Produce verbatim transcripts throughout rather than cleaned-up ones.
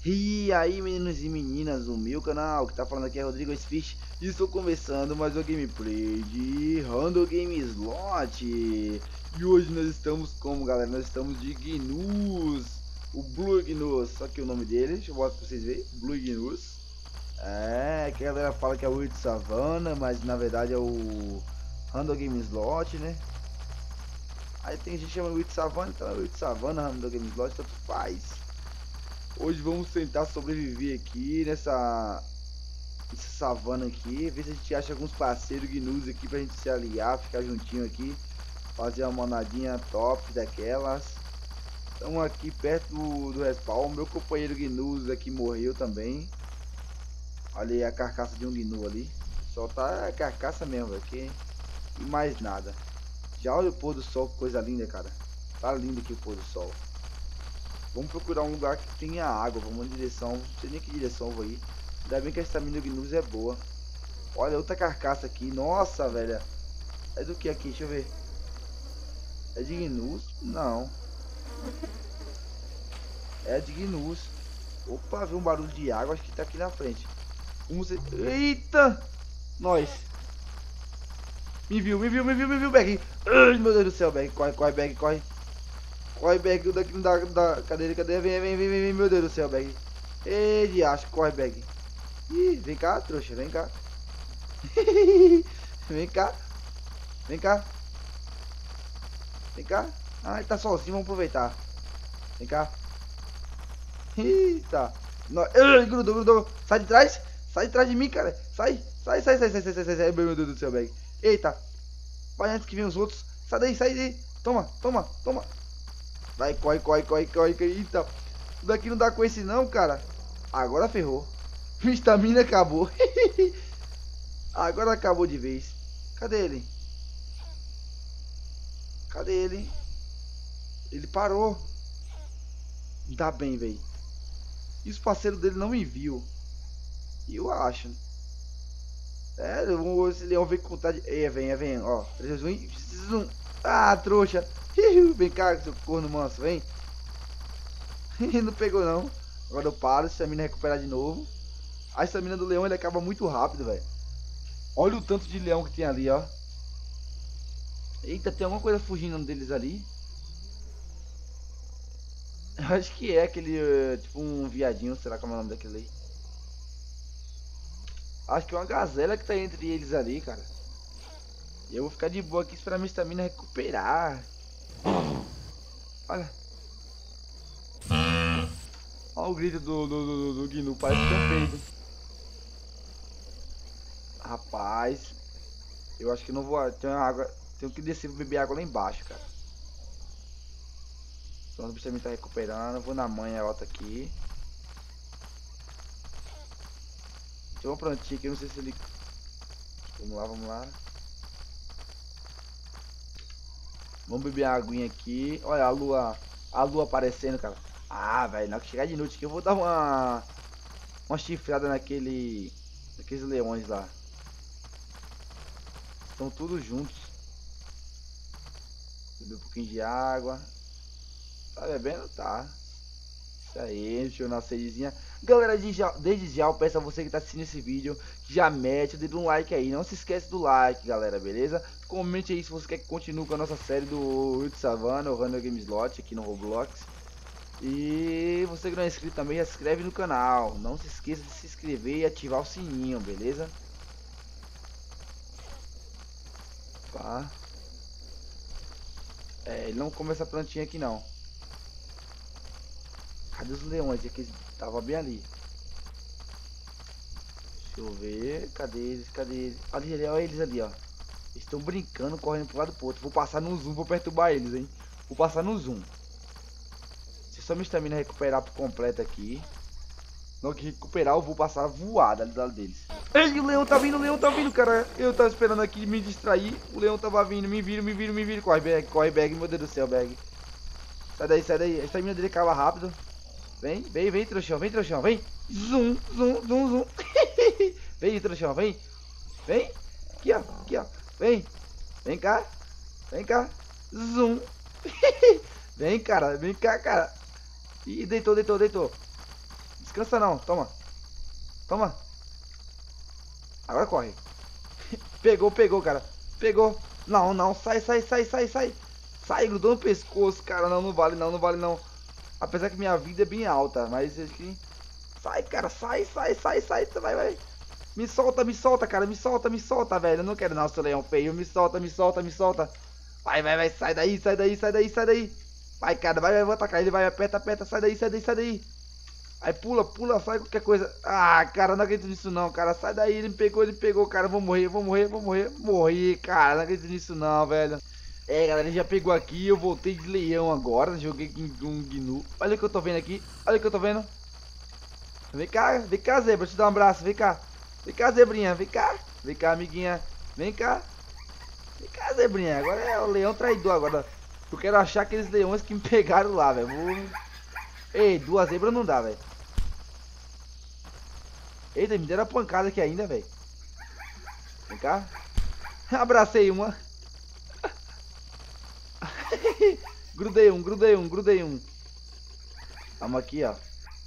E aí, meninos e meninas do meu canal, que tá falando aqui é Rodrigo Fish e estou começando mais uma gameplay de Random Game Slot. E hoje nós estamos como, galera? Nós estamos de Gnus, o Blue Gnus, só que o nome dele, deixa eu botar pra vocês verem, Blue Gnus. É, que a galera fala que é o Rio de Savana, mas na verdade é o Random Game Slot, né? Aí tem gente que chama o Rio de Savana, então é o Rio de Savana, Random Game Slot, tanto faz. Hoje vamos tentar sobreviver aqui nessa, nessa savana aqui, ver se a gente acha alguns parceiros gnus aqui pra gente se aliar, ficar juntinho aqui, fazer uma manadinha top daquelas. Estamos aqui perto do, do respawn, meu companheiro gnus aqui morreu também. Olha aí a carcaça de um gnu ali, só tá a carcaça mesmo aqui e mais nada. Já olha o pôr do sol, que coisa linda, cara, tá lindo aqui o pôr do sol. Vamos procurar um lugar que tenha água, vamos em direção, não sei nem que direção eu vou ir. Ainda bem que a estamina do gnus é boa. Olha, outra carcaça aqui, nossa, velho. É do que aqui? Deixa eu ver. É de gnus? Não. É de gnus. Opa, vi um barulho de água, acho que tá aqui na frente. Vamos... Eita! Nós. Me viu, me viu, me viu, me viu, Bag. Ai, meu Deus do céu, Bag. Corre, corre, Bag, corre. Corre, Bag, daqui não dá, dá. Cadê ele? Cadê? Vem, vem, vem, vem, meu Deus do céu, Bag. Ei, de acho, corre, Bag. Ih, vem cá, trouxa, vem cá. Vem cá. Vem cá. Vem cá. Ah, ele tá sozinho, vamos aproveitar. Vem cá. Eita. No... Ai, grudou, grudou. Sai de trás. Sai de trás de mim, cara. Sai, sai, sai, sai, sai, sai, sai, sai, sai. Meu Deus do céu, Bag. Eita. Vai antes que venham os outros. Sai daí, sai daí. Toma, toma, toma. Vai, corre, corre, corre, corre, corre. Eita. Isso daqui não dá com esse não, cara. Agora ferrou. Minha estamina acabou. Agora acabou de vez. Cadê ele? Cadê ele? Ele parou. Tá bem, velho. E os parceiros dele não me viu. Eu acho. É, esse leão veio com vontade. É, vem, é, vem. Ó, três, dois, um. Ah, trouxa. Vem cá, seu corno manso, vem. Não pegou não. Agora eu paro, estamina recuperar de novo. A estamina do leão ele acaba muito rápido, velho. Olha o tanto de leão que tem ali, ó. Eita, tem alguma coisa fugindo deles ali. Eu acho que é aquele, uh, tipo um viadinho, será que é o nome daquele aí? Acho que é uma gazela que tá entre eles ali, cara. E eu vou ficar de boa aqui esperar minha estamina recuperar. Olha. Olha o grito do, do, do, do gnu, parece que é um peido. Rapaz, eu acho que não vou. Tem água, tenho que descer pra beber água lá embaixo, cara. Então o bicho também tá recuperando. Vou na manha alta aqui. Tem uma plantinha aqui, não sei se ele. Vamos lá, vamos lá. Vamos beber a aguinha aqui. Olha a lua, a lua aparecendo, cara. Ah, velho, na hora que chegar de noite aqui eu vou dar uma uma chifrada naquele naqueles leões lá. Estão todos juntos. Beber um pouquinho de água. Tá bebendo? Tá. Isso aí, deixa eu dar uma sedezinha. Galera, desde já eu peço a você que tá assistindo esse vídeo, que já mete o dedo no like aí. Não se esquece do like, galera, beleza? Comente aí se você quer que continue com a nossa série do Rio de Savana, o Random Game Slot aqui no Roblox. E você que não é inscrito também, já se inscreve no canal. Não se esqueça de se inscrever e ativar o sininho, beleza? Tá. É, ele não come essa plantinha aqui não. Cadê os leões? Aqui tava bem ali. Deixa eu ver. Cadê eles? Cadê eles? Ali, ali, olha eles ali, ó. Eles estão brincando, correndo pro lado do outro. Vou passar no zoom, vou perturbar eles, hein? Vou passar no zoom. Se só minha estamina recuperar por completo aqui. Não que recuperar, eu vou passar voada ali do lado deles. Ei, o leão tá vindo, o leão tá vindo, cara. Eu tava esperando aqui me distrair. O leão tava vindo, me vira, me vira, me vira. Corre, Bag, corre, Bag, meu Deus do céu, Bag. Sai daí, sai daí. A estamina dele acaba rápido. Vem, vem, vem, trouxão, vem, trouxão, vem. Zoom, zoom, zoom, zoom. Vem, trouxão, vem. Vem. Aqui, ó, aqui, ó. Vem. Vem cá. Vem cá. Zoom. Vem, cara, vem cá, cara. Ih, deitou, deitou, deitou. Descansa não, toma. Toma. Agora corre. Pegou, pegou, cara. Pegou. Não, não, sai, sai, sai, sai, sai. Sai, grudou no pescoço, cara. Não, não vale não, não vale não. Apesar que minha vida é bem alta, mas aqui... Sai, cara, sai, sai, sai, sai. Vai, vai. Me solta, me solta, cara. Me solta, me solta, velho. Eu não quero não, seu leão feio. Me solta, me solta, me solta. Vai, vai, vai. Sai daí, sai daí, sai daí, sai daí. Vai, cara, vai, vai, vou atacar ele. Vai, aperta, aperta. Sai daí, sai daí, sai daí. Aí pula, pula, sai qualquer coisa. Ah, cara, não acredito nisso não, cara. Sai daí, ele me pegou, ele me pegou, cara. Vou morrer, vou morrer, vou morrer. Morri, cara. Não acredito nisso não, velho. É, galera, ele já pegou aqui. Eu voltei de leão agora. Joguei com um gnu. Olha o que eu tô vendo aqui. Olha o que eu tô vendo. Vem cá, vem cá, zebra. Te dar um abraço, vem cá. Vem cá, zebrinha, vem cá. Vem cá, amiguinha. Vem cá. Vem cá, zebrinha. Agora é o leão traidor agora. Eu quero achar aqueles leões que me pegaram lá, velho. Vou... Ei, duas zebras não dá, velho. Eita, me deram a pancada aqui ainda, velho. Vem cá. Abracei uma. Grudei um, grudei um, grudei um. Vamos aqui, ó.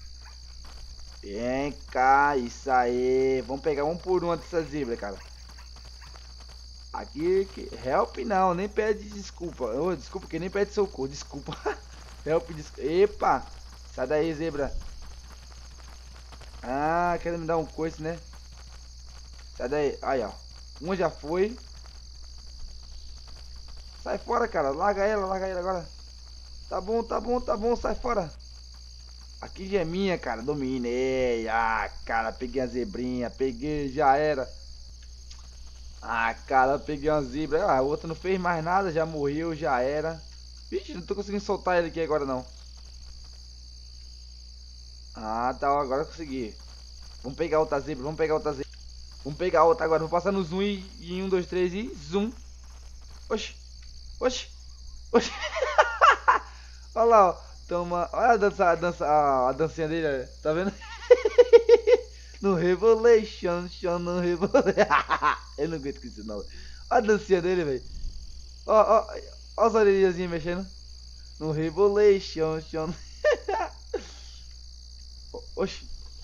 Vem cá, isso aí. Vamos pegar um por uma dessas zebras, cara. Aqui, que... help não, nem pede desculpa. Oh, desculpa, que nem pede socorro, desculpa. Help, desculpa. Epa, sai daí, zebra. Ah, querendo me dar um coice, né? Sai daí, aí, ó. Uma já foi. Sai fora, cara, larga ela, larga ela agora. Tá bom, tá bom, tá bom, sai fora. Aqui já é minha, cara, dominei. Ah, cara, peguei a zebrinha, peguei, já era. Ah, cara, peguei uma zebra. Ah, a outra não fez mais nada, já morreu, já era. Vixe, não tô conseguindo soltar ele aqui agora não. Ah, tá, agora eu consegui. Vamos pegar outra zebra, vamos pegar outra zebra. Vamos pegar outra agora, vou passar no zoom e, e um, dois, três e zoom. Oxi, oxi, oxi. Olha lá, ó. Toma, olha a dança, a dança, a, a dancinha dele, tá vendo? No Revolution, show no Revolution. Eu não aguento com isso não. Olha a dancinha dele, velho. Ó, ó, ó as orelhinhas mexendo. No Revolution, show. Oxi.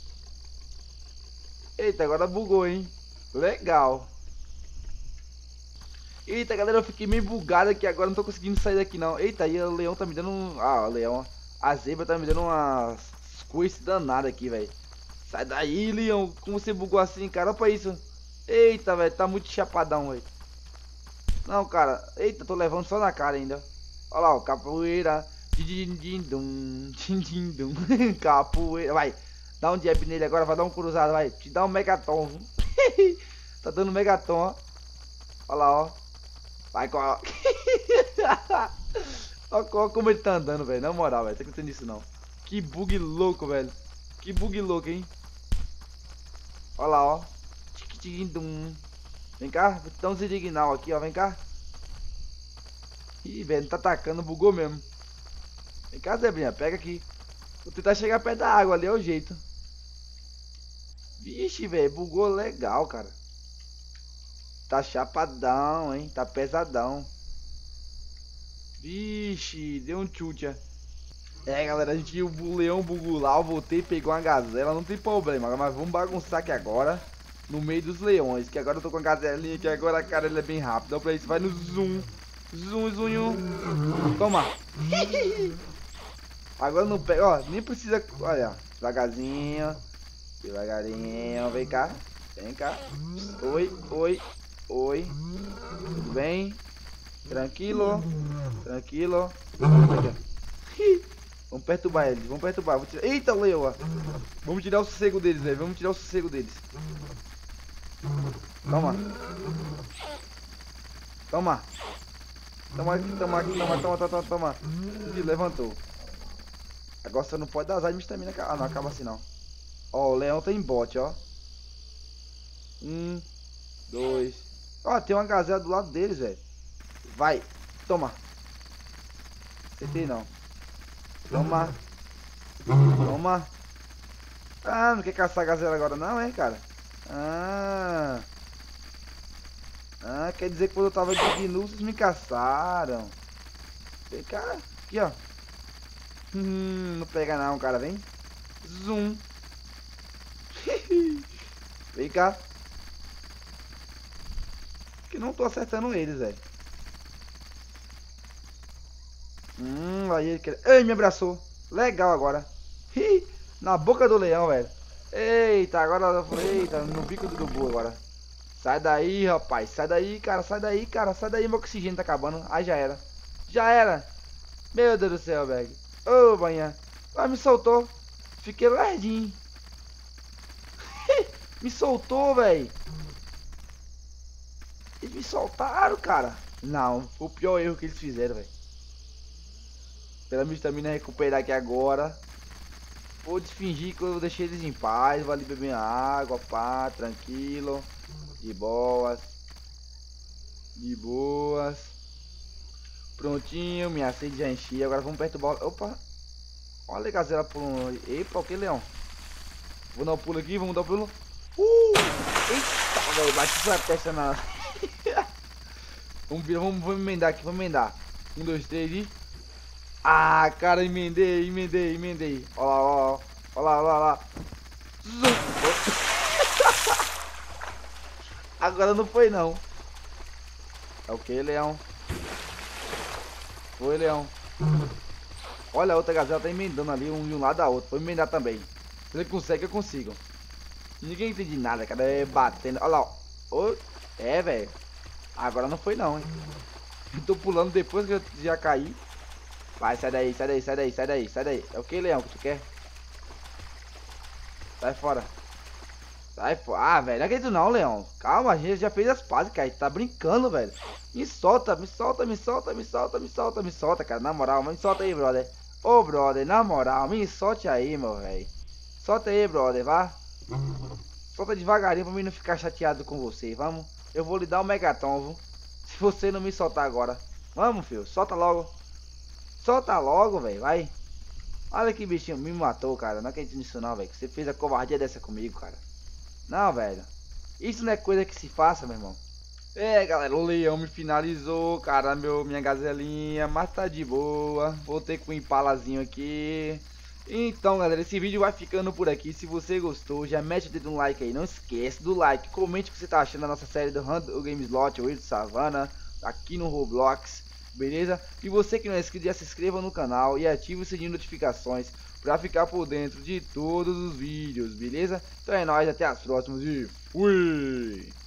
Eita, agora bugou, hein? Legal. Eita, galera, eu fiquei meio bugado aqui agora, não tô conseguindo sair daqui não. Eita, aí o leão tá me dando um... Ah, o leão, a zebra tá me dando umas coisas danadas aqui, velho. Sai daí, leão, como você bugou assim, cara, olha pra isso. Eita, velho, tá muito chapadão, velho. Não, cara, eita, tô levando só na cara ainda. Olha lá, ó, capoeira. Capoeira, vai. Dá um jab nele agora, vai dar um cruzado, vai. Te dá um megaton. Tá dando megaton, ó. Olha lá, ó. Vai com a... Olha como ele tá andando, velho. Na moral, velho. Tá acontecendo isso não. Que bug louco, velho. Que bug louco, hein. Olha lá, ó. Vem cá. Vou te dar um zirignal aqui, ó. Vem cá. Ih, velho. Não tá atacando. Bugou mesmo. Vem cá, zebrinha. Pega aqui. Vou tentar chegar perto da água ali. É o jeito. Vixe, velho. Bugou legal, cara. Tá chapadão, hein? Tá pesadão. Vixe, deu um chute. É, galera, a gente o leão bugou lá, eu voltei, pegou uma gazela, não tem problema. Mas vamos bagunçar aqui agora, no meio dos leões. Que agora eu tô com a gazelinha, que agora, cara, ele é bem rápido. Então pra isso, vai no zoom. Zoom, zoom. Toma. Agora não pega, ó, nem precisa, olha, devagarzinho. Devagarinho, vem cá. Vem cá. Oi, oi. Oi, tudo bem? Tranquilo, tranquilo. Aqui, vamos perturbar eles, vamos perturbar. Vamos tirar... Eita, leoa! Vamos tirar o sossego deles, velho. Vamos tirar o sossego deles. Toma. Toma. Toma aqui, toma aqui, toma, toma, toma, toma. E levantou. Agora você não pode dar azar de estamina. Ah, não, acaba assim não. Ó, o leão tá em bote, ó. Um, dois. Ó, tem uma gazela do lado deles, velho. Vai, toma. Acertei não. Toma. Toma. Ah, não quer caçar a gazela agora não, hein, cara? Ah. Ah, quer dizer que quando eu tava de gnu, vocês me caçaram. Vem cá, aqui, ó. Hum, não pega não, cara, vem. Zoom. Vem cá. Que não tô acertando eles, velho. Hum, aí ele quer... Ei, me abraçou. Legal agora. Ih, na boca do leão, velho. Eita, agora... Eita, no bico do urubu agora. Sai daí, rapaz. Sai daí, cara. Sai daí, cara. Sai daí, meu oxigênio tá acabando. Aí já era. Já era. Meu Deus do céu, velho. Ô, oh, banha. Ah, me soltou. Fiquei lerdinho. Me soltou, velho. Eles me soltaram, cara. Não, foi o pior erro que eles fizeram, velho. Pela minha estamina recuperar aqui agora. Vou desfingir que eu deixei eles em paz. Vou ali beber água, pá, tranquilo. De boas. De boas. Prontinho, minha sede já enchi. Agora vamos perturbar. Opa. Olha a gazela pulando. Epa, o que, leão? Vou dar um pulo aqui, vamos dar um pulo. Uh! Eita, velho, bati sua testa na... vamos, vamos, vamos emendar aqui, vamos emendar. Um, dois, três e... Ah, cara, emendei, emendei, emendei. Olha lá, olha lá, olha lá, olha lá. Agora não foi, não. É o que, leão? Foi, leão. Olha, a outra gazela tá emendando ali, um de um lado da outra. Vou emendar também. Se ele consegue, eu consigo. Ninguém entende nada, cara. É batendo. Olha lá, ó. É, velho. Agora não foi, não, hein. Eu tô pulando depois que eu já caí. Vai, sai daí, sai daí, sai daí, sai daí, sai daí. É o que, leão, que tu quer? Sai fora. Sai fora. Ah, velho, não acredito não, leão. Calma, a gente já fez as pazes, cara. A gente tá brincando, velho. Me solta, me solta, me solta, me solta, me solta, me solta, cara. Na moral, me solta aí, brother. Ô, brother, na moral, me solte aí, meu velho. Solta aí, brother, vá. Solta devagarinho pra mim não ficar chateado com você, vamos. Eu vou lhe dar um megaton, viu? Se você não me soltar agora. Vamos, filho, solta logo. Solta logo, velho, vai. Olha que bichinho, me matou, cara. Não acredito nisso não, velho. Você fez a covardia dessa comigo, cara. Não, velho. Isso não é coisa que se faça, meu irmão. É, galera, o leão me finalizou, cara, meu, minha gazelinha. Mas tá de boa. Voltei com um impalazinho aqui. Então, galera, esse vídeo vai ficando por aqui. Se você gostou, já mete o dedo no like aí. Não esquece do like. Comente o que você tá achando da nossa série do Hunt o Game Slot, o Weird Savannah, aqui no Roblox. Beleza? E você que não é inscrito, já se inscreva no canal e ative o sininho de notificações para ficar por dentro de todos os vídeos, beleza? Então é nóis, até as próximas e fui!